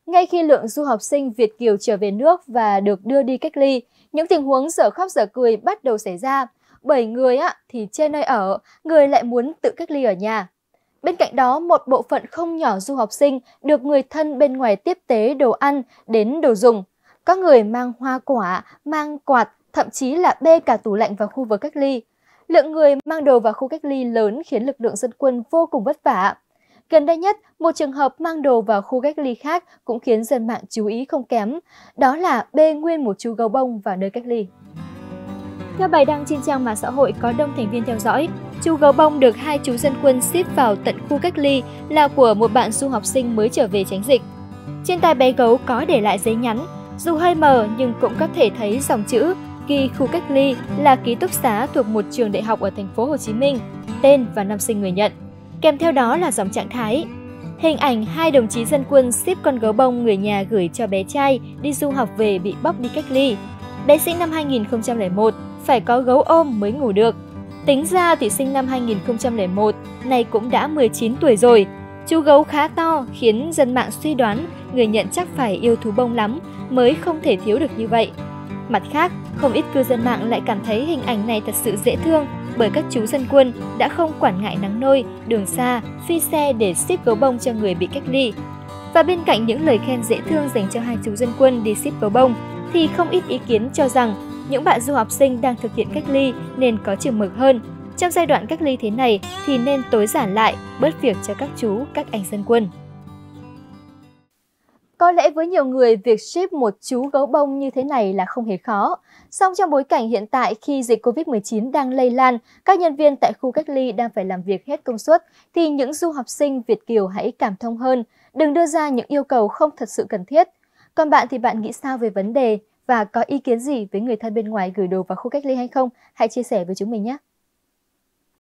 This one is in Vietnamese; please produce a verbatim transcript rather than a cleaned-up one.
Ngay khi lượng du học sinh Việt kiều trở về nước và được đưa đi cách ly, những tình huống dở khóc dở cười bắt đầu xảy ra. Bởi người á, thì trên nơi ở, người lại muốn tự cách ly ở nhà. Bên cạnh đó, một bộ phận không nhỏ du học sinh được người thân bên ngoài tiếp tế đồ ăn đến đồ dùng. Có người mang hoa quả, mang quạt, thậm chí là bê cả tủ lạnh vào khu vực cách ly. Lượng người mang đồ vào khu cách ly lớn khiến lực lượng dân quân vô cùng vất vả. Gần đây nhất, một trường hợp mang đồ vào khu cách ly khác cũng khiến dân mạng chú ý không kém. Đó là bê nguyên một chú gấu bông vào nơi cách ly. Theo bài đăng trên trang mạng xã hội có đông thành viên theo dõi, chú gấu bông được hai chú dân quân ship vào tận khu cách ly là của một bạn du học sinh mới trở về tránh dịch. Trên tay bé gấu có để lại giấy nhắn, dù hơi mờ nhưng cũng có thể thấy dòng chữ ghi khu cách ly là ký túc xá thuộc một trường đại học ở thành phố Hồ Chí Minh, tên và năm sinh người nhận. Kèm theo đó là dòng trạng thái. Hình ảnh hai đồng chí dân quân ship con gấu bông người nhà gửi cho bé trai đi du học về bị bóc đi cách ly. Bé sinh năm hai nghìn không trăm lẻ một, phải có gấu ôm mới ngủ được. Tính ra thì sinh năm hai nghìn không trăm lẻ một, này cũng đã mười chín tuổi rồi. Chú gấu khá to khiến dân mạng suy đoán người nhận chắc phải yêu thú bông lắm mới không thể thiếu được như vậy. Mặt khác, không ít cư dân mạng lại cảm thấy hình ảnh này thật sự dễ thương bởi các chú dân quân đã không quản ngại nắng nôi, đường xa, phi xe để ship gấu bông cho người bị cách ly. Và bên cạnh những lời khen dễ thương dành cho hai chú dân quân đi ship gấu bông, thì không ít ý kiến cho rằng những bạn du học sinh đang thực hiện cách ly nên có chừng mực hơn. Trong giai đoạn cách ly thế này thì nên tối giản lại, bớt việc cho các chú, các anh dân quân. Có lẽ với nhiều người, việc ship một chú gấu bông như thế này là không hề khó. Song trong bối cảnh hiện tại khi dịch Covid mười chín đang lây lan, các nhân viên tại khu cách ly đang phải làm việc hết công suất, thì những du học sinh Việt kiều hãy cảm thông hơn, đừng đưa ra những yêu cầu không thật sự cần thiết. Còn bạn thì bạn nghĩ sao về vấn đề và có ý kiến gì với người thân bên ngoài gửi đồ vào khu cách ly hay không? Hãy chia sẻ với chúng mình nhé!